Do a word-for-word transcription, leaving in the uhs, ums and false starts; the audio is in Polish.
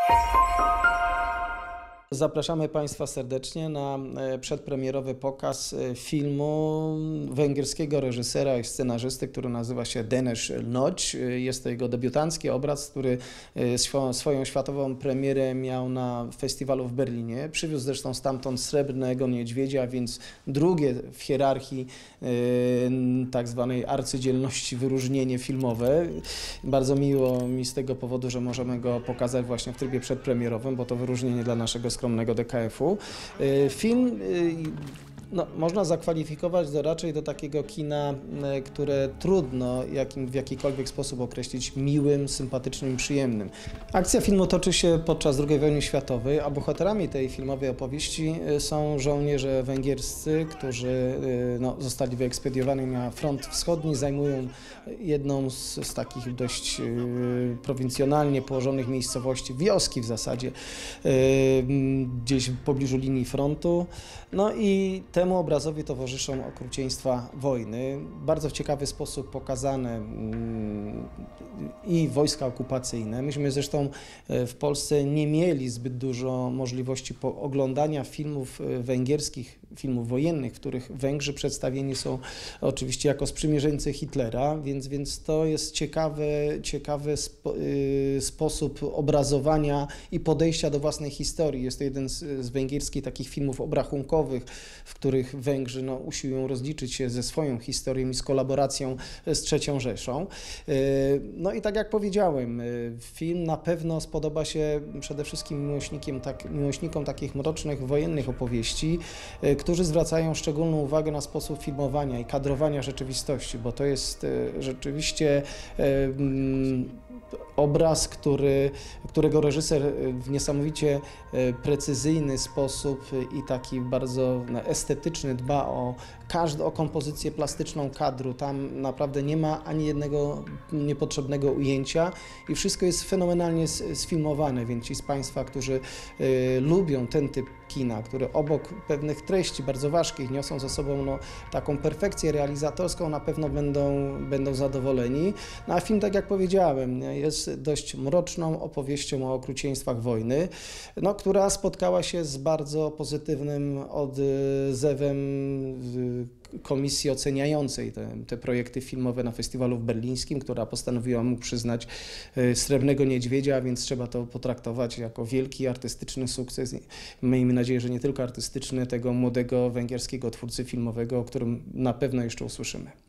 Zapraszamy Państwa serdecznie na przedpremierowy pokaz filmu węgierskiego reżysera i scenarzysty, który nazywa się Deneš Noć. Jest to jego debiutancki obraz, który swoją światową premierę miał na festiwalu w Berlinie. Przywiózł zresztą stamtąd Srebrnego Niedźwiedzia, więc drugie w hierarchii tak zwanej arcydzielności wyróżnienie filmowe. Bardzo miło mi z tego powodu, że możemy go pokazać właśnie w trybie przedpremierowym, bo to wyróżnienie dla naszego skromnego D K F-u. Film no, można zakwalifikować do, raczej do takiego kina, które trudno jakim, w jakikolwiek sposób określić miłym, sympatycznym i przyjemnym. Akcja filmu toczy się podczas drugiej wojny światowej, a bohaterami tej filmowej opowieści są żołnierze węgierscy, którzy no, zostali wyekspediowani na front wschodni, zajmują jedną z, z takich dość yy, prowincjonalnie położonych miejscowości, wioski w zasadzie, yy, gdzieś w pobliżu linii frontu. No i temu obrazowi towarzyszą okrucieństwa wojny. Bardzo w ciekawy sposób pokazane i wojska okupacyjne. Myśmy zresztą w Polsce nie mieli zbyt dużo możliwości oglądania filmów węgierskich, filmów wojennych, w których Węgrzy przedstawieni są oczywiście jako sprzymierzeńcy Hitlera, więc, więc to jest ciekawy, ciekawy spo, y, sposób obrazowania i podejścia do własnej historii. Jest to jeden z, z węgierskich takich filmów obrachunkowych, w których Węgrzy no, usiłują rozliczyć się ze swoją historią i z kolaboracją z trzecią Rzeszą. No i tak jak powiedziałem, film na pewno spodoba się przede wszystkim miłośnikiem, tak, miłośnikom takich mrocznych, wojennych opowieści, którzy zwracają szczególną uwagę na sposób filmowania i kadrowania rzeczywistości, bo to jest rzeczywiście obraz, który, którego reżyser w niesamowicie precyzyjny sposób i taki bardzo estetyczny dba o każdą o kompozycję plastyczną kadru. Tam naprawdę nie ma ani jednego niepotrzebnego ujęcia i wszystko jest fenomenalnie sfilmowane, więc ci z Państwa, którzy y, lubią ten typ kina, które obok pewnych treści bardzo ważkich niosą ze sobą no, taką perfekcję realizatorską, na pewno będą, będą zadowoleni. No, a film, tak jak powiedziałem, jest dość mroczną opowieścią o okrucieństwach wojny, no, która spotkała się z bardzo pozytywnym odzewem komisji oceniającej te, te projekty filmowe na festiwalu berlińskim, która postanowiła mu przyznać Srebrnego Niedźwiedzia, a więc trzeba to potraktować jako wielki artystyczny sukces. Miejmy nadzieję, że nie tylko artystyczny, tego młodego węgierskiego twórcy filmowego, o którym na pewno jeszcze usłyszymy.